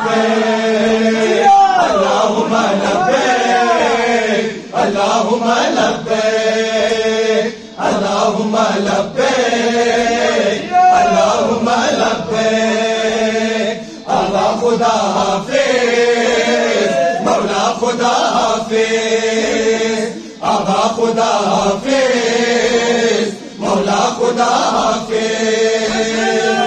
लब्बैक अल्लाहुम्मा लब्बैक अल्लाहुम्मा लब्बैक अल्लाहुम्मा लब्बैक अल्लाहुम्मा लब्बैक। आका खुदा हाफिज मौला खुदा हाफिज आका खुदा हाफिज मौला खुदा हाफिज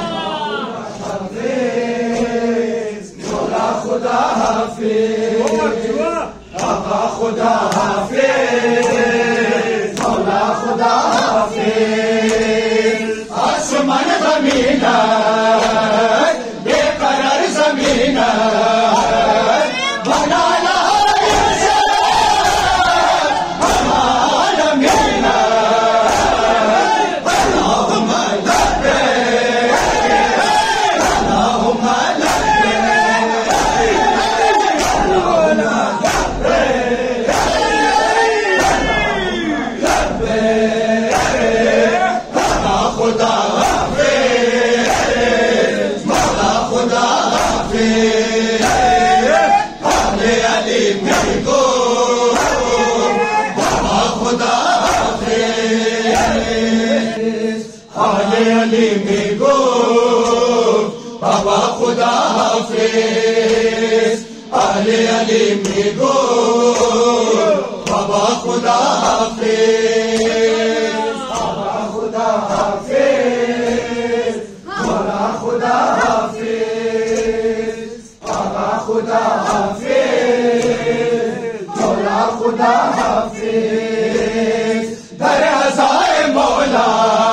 मौला खुदा हाफिज आका खुदा हाफिज मौला खुदा हाफिज। आसमान ज़मीन बेकरार ज़मीन बनाना अली में गो बाबा खुदा हाफिज अली में गो बाबा खुदा हाफिज बाबा खुदा हाफिज मौला खुदा हाफिज बाबा खुदा हाफिज मौला खुदा हाफिज। दर हज़ार मौला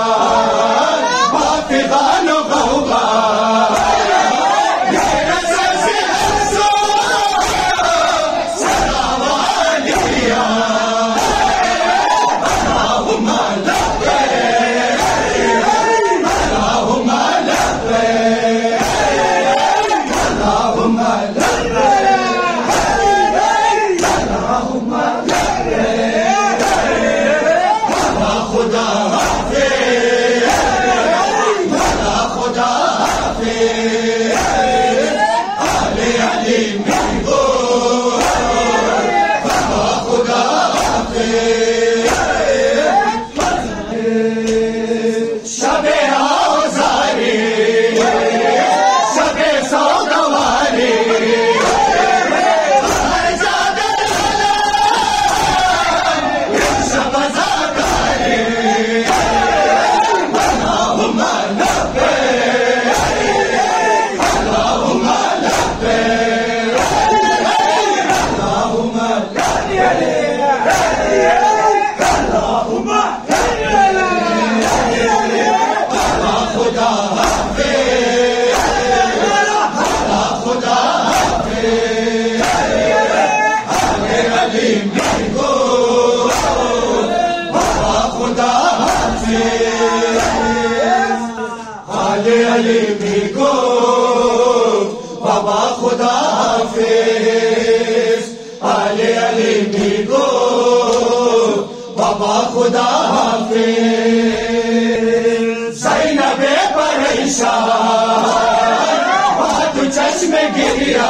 अली में गो बाबा खुदा हाफिज अली में गो बाबा खुदा हाफिज। ज़ैनबे परेशान बात चश्मे गिरिया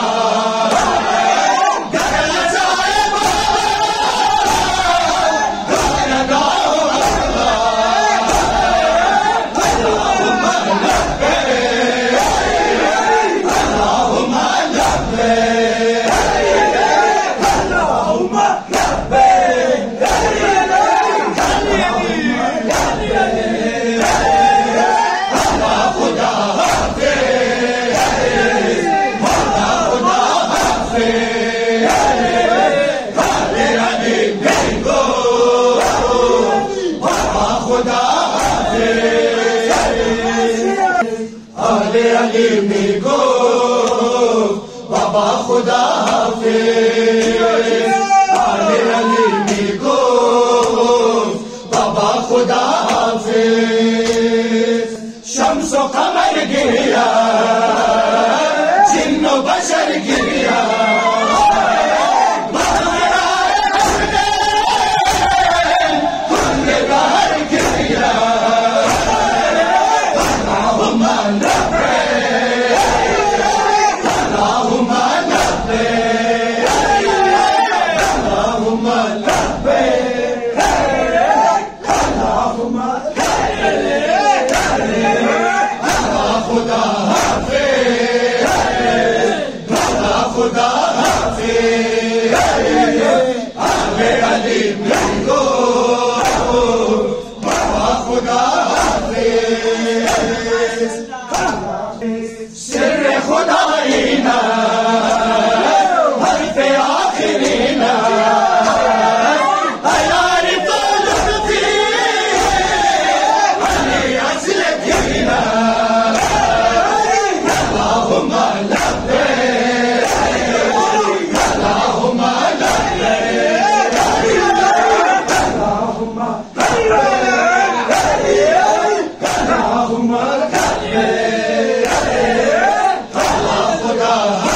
अली में गो बाबा खुदा हाफिज अली में गो बाबा खुदा हाफिज। शम्सो कमर गिरिया जिन्नो बशर गिरिया खुदा